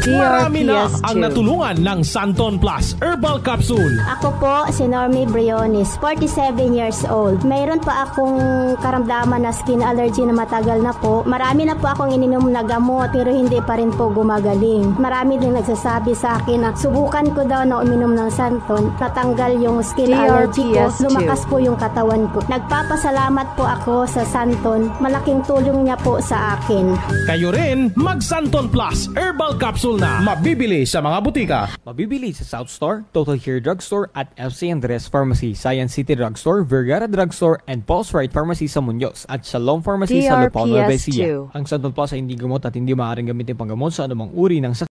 Marami na DRPS2. ang natulungan ng Santon Plus Herbal Capsule. Ako po si Normie Briones, 47 years old. Mayroon pa akong karamdaman na skin allergy na matagal na po. Marami na po akong ininom na gamot pero hindi pa rin po gumagaling. Marami din nagsasabi sa akin na subukan ko daw na uminom ng Santon. Natanggal yung skin allergy ko. DRPS2. Lumakas po yung katawan ko. Nagpapasalamat po ako sa Santon. Malaking tulong niya po sa akin. Kayo rin, mag Santon Plus Herbal Capsule na. Mabibili sa mga butika. Mabibili sa South Store, Total Care Drugstore at FC Andres Pharmacy, Science City Drugstore, Vergara Drugstore, and Pulse Right Pharmacy sa Muñoz at Shalom Pharmacy sa Lupon, Nueva Ecija. DRPS2. Ang Santon Plus ay hindi gamot at hindi maaaring gamitin panggamot sa anumang uri ng sakit.